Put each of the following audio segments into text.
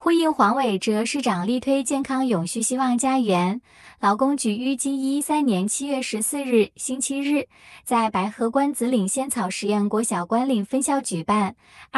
呼应黄伟哲市长力推健康永续希望家园，劳工局于2013年7月14日星期日，在白河关子岭仙草实验国小关岭分校举办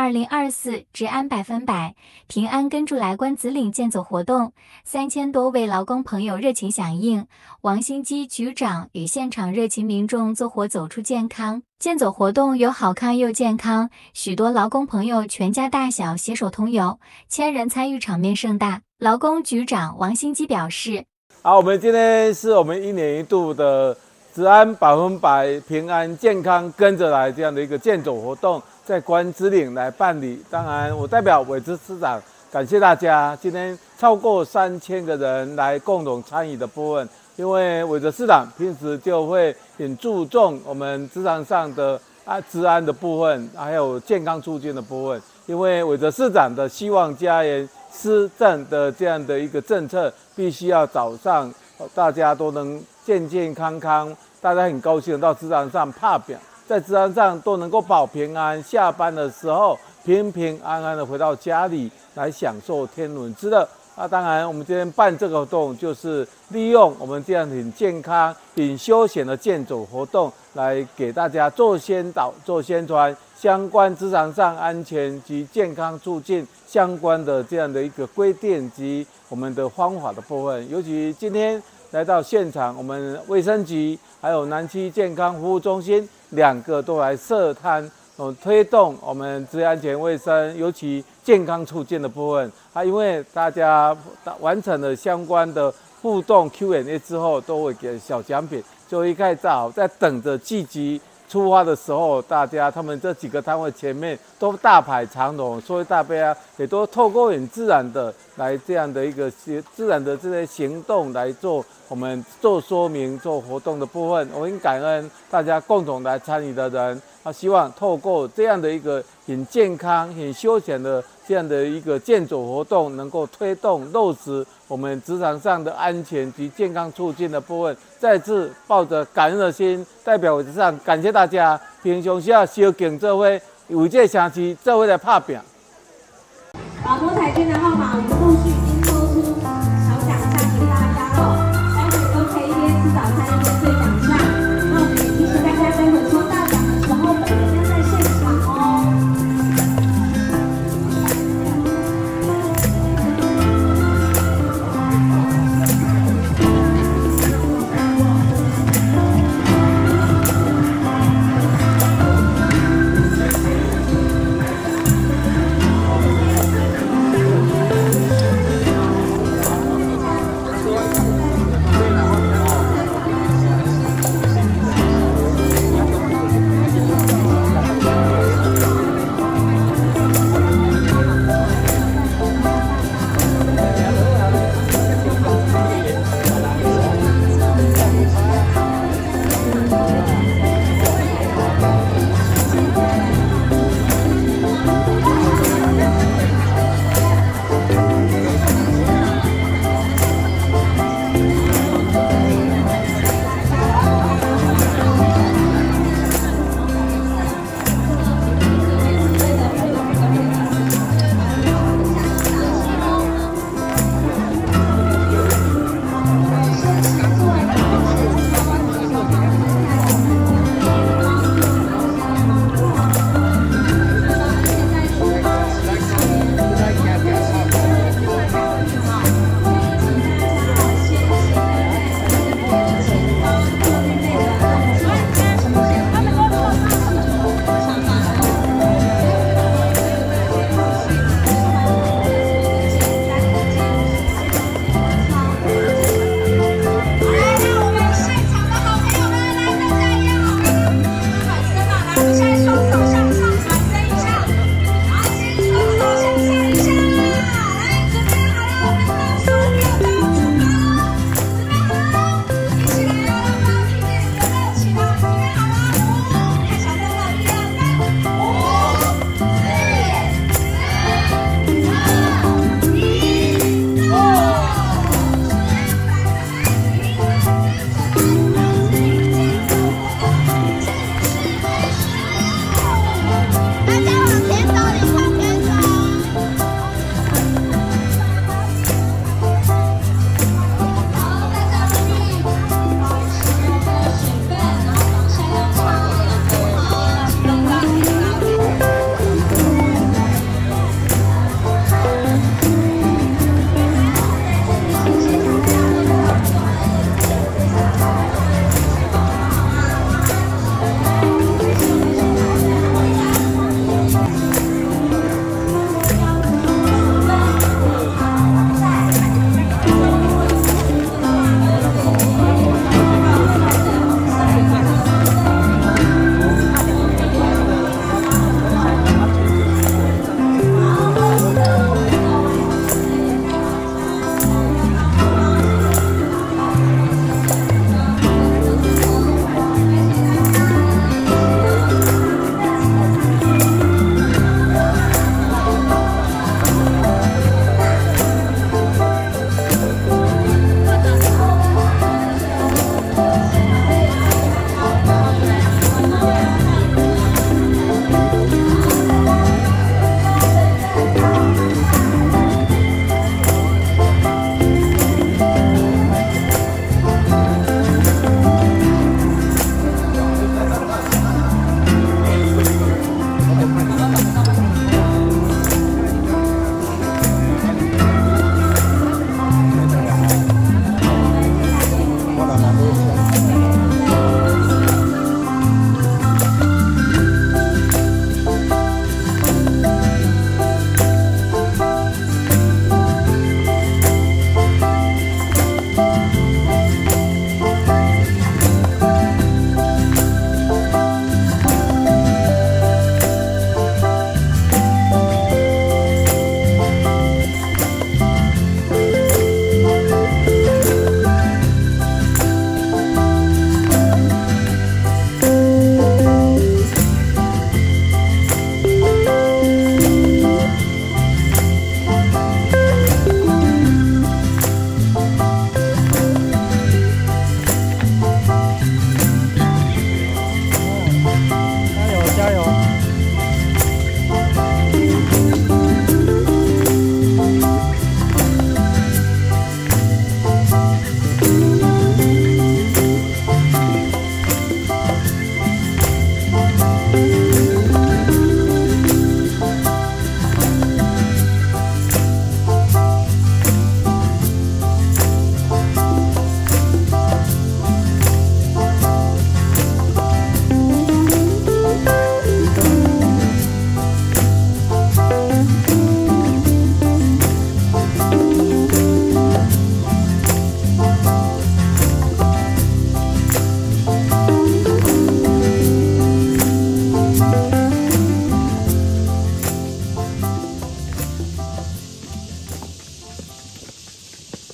2024治安100%平安跟住来关子岭健走活动，3000多位劳工朋友热情响应，王新基局长与现场热情民众做活走出健康。健走活动有好看又健康，许多劳工朋友全家大小携手同游，1000人参与，场面盛大。劳工局长王新基表示： 好，我们今天是我们1年1度的治安100%平安健康跟着来这样的一个健走活动，在关子岭来办理。当然，我代表伟哲市长感谢大家，今天超过3000个人来共同参与的部分。因为伟哲市长平时就会很注重我们职场上的治安的部分，还有健康促进的部分。因为伟哲市长的希望家园施政的这样的一个政策，必须要早上大家都能健健康康，大家很高兴到职场上拍表，在职场上都能够保平安，下班的时候平平安安的回到家里来享受天伦之乐。当然，我们今天办这个活动，就是利用我们这样很健康、很休闲的健走活动，来给大家做宣导、做宣传，相关职场上安全及健康促进相关的这样的一个规定及我们的方法的部分。尤其今天来到现场，我们卫生局还有南区健康服务中心2个都来设摊。推动我们职业安全卫生，尤其健康促进的部分因为大家完成了相关的互动 Q&A 之后，都会给小奖品。就一开始在等着季集出发的时候，他们这几个摊位前面都大排长龙，所以大家也都透过很自然的来这样的一个自然的这些行动来做我们做说明、做活动的部分。我很感恩大家共同来参与的人。希望透过这样的一个很健康、很休闲的这样的一个健走活动，能够推动落实我们职场上的安全及健康促进的部分。再次抱着感恩的心，代表伟哲市长感谢大家，平常时小敬这位为这城市这位来拍拼。 多彩券的号码我们陆续已经抽出小奖项给大家喽，待会都可以一边吃早餐一边对奖项。那我们也提醒大家，待会抽大奖的时候，本人要在现场哦。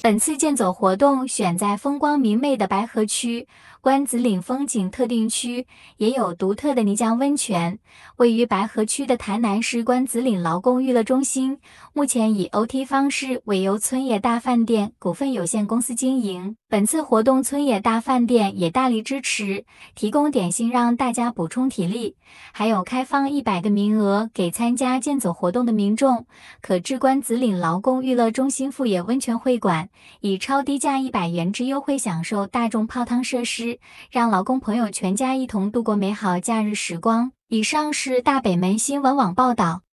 本次健走活动选在风光明媚的白河区关子岭风景特定区，也有独特的泥浆温泉。位于白河区的潭南市关子岭劳工娱乐中心，目前以 OT 方式委由村野大饭店股份有限公司经营。本次活动村野大饭店也大力支持，提供点心让大家补充体力，还有开放100个名额给参加健走活动的民众，可至关子岭劳工娱乐中心富野温泉会馆，以超低价100元之优惠享受大众泡汤设施，让劳工朋友全家一同度过美好假日时光。以上是大北门新闻网报道。